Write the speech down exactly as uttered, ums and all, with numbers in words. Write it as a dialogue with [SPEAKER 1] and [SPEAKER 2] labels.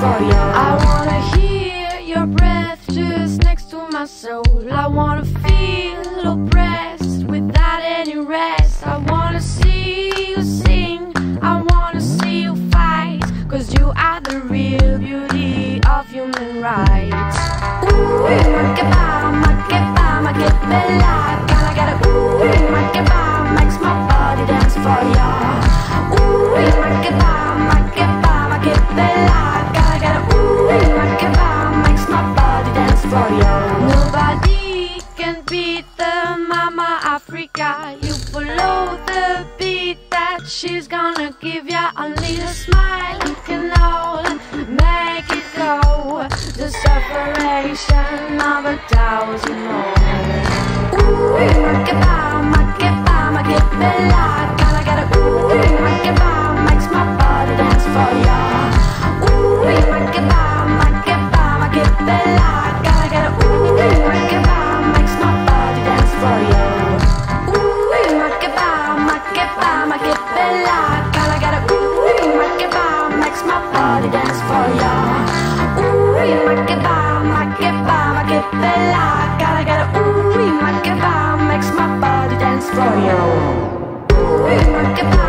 [SPEAKER 1] for you. I wanna hear your breath just next to my soul. I wanna feel oppressed without any rest. I wanna see you sing, I wanna see you fight, cause you are the real beauty of human rights. Ooh, ma che va, ma che va, ma che bella. Gotta get a ooh, ma che va, makes my body dance for ya. Ooh, ma che va, ma che va, ma che bella. Gotta get a ooh, ma che va, makes my body dance for ya. Nobody can beat the Mama Africa. You follow the beat that she's gonna give ya. Only a smile can all make it go. The separation of a thousand more. Ooh, ma che va, ma che va, ma che bella. Gotta get a ooh, ma che va, makes my body dance for ya. Ooh, ma che va, ma che va, ma che bella. Gotta get a ooh, ma che va, makes my body dance for ya. Ooh, ma che va, ma che va, ma che bella. Gotta get a ooh, ma che va, makes my body dance for ya. Ooh, ma che va, ma che va, ma che bella. Gotta get a ooh, ma che va, makes my body dance for ya. Ooh, ma che va.